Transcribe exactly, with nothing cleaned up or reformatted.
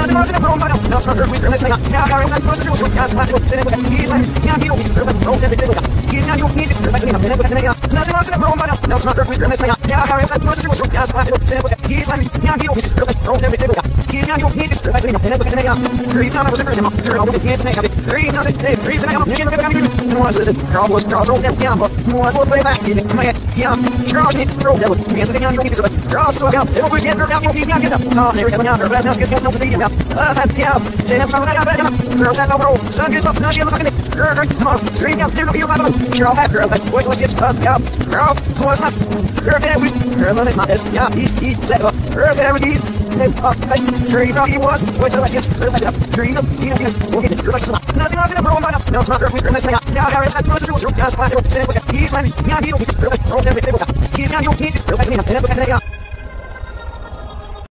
Nós nós não vamos parar, nós não vamos permanecer. Já cara, nós vamos fazer o que as quatro, você não quer. Isso aí, já viu isso, eu vou ter que ter. Isso aí, o que isso, vai ser na pena, vai ter. Nós nós não vamos parar, nós não vamos permanecer. Já cara, nós vamos fazer o que as quatro, você não quer. Isso aí, já viu isso, eu vou ter que ter. Isso aí, o que isso, vai ser na pena, vai ter. Three times was a person, you're all the kids, they have it. Three times, hey, three times, you can't get it. No one's listen, Carl was Carl, roll them down, but no one's will play back in it. My head, yeah, Carl, it, roll them. Yes, they can't get it. Carl, so down, they will push it, down, you can't get up. Oh, they're coming out, but now it's getting up to the end. Uh, sad, yeah, they have found out, girl, that roll, sun gets up, now she looks like it. Girl, come on, scream out, they're not here, you're all that girl, but boys, let's get up, yeah, girl, what's not? Girl, get every, girl, it's not this, yeah, he's, he's set up, girl, get every, up, three, he was, boys, let's get up, three, you know, you know, we'll get it, girl, it's not, nothing else in a roll, no, it's not girl, we're missing out, now, Harry, that's what's the rules, just find it, he's like, yeah, he's, girl, roll every table, he's got your pieces, girl, that's me, and I'm